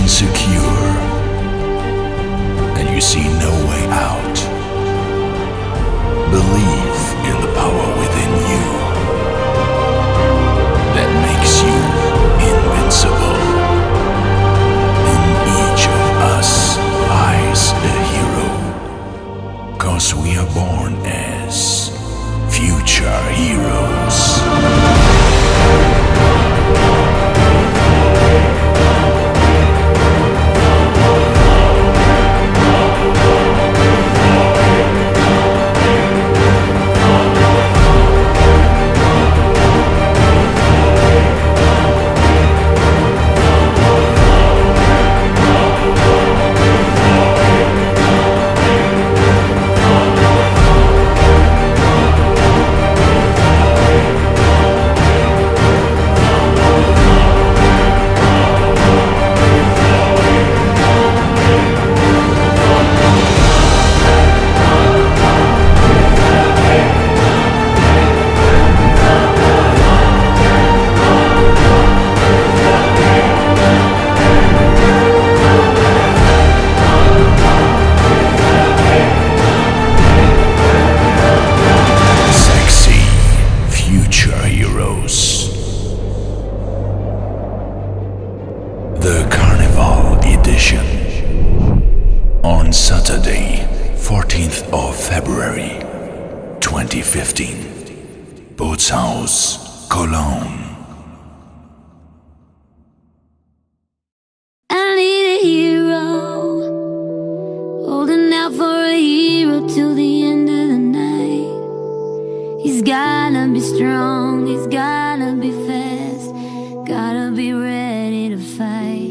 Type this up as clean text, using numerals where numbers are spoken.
insecure and you see no way out, believe in the power within you that makes you invincible. In each of us lies a hero, 'cause we are born as future heroes. The Carnival Edition on Saturday, 14th of February 2015, Bootshaus, Cologne. I need a hero, holding out for a hero till the end of the night. He's gotta be strong, he's gotta be fast, gotta be ready to fight.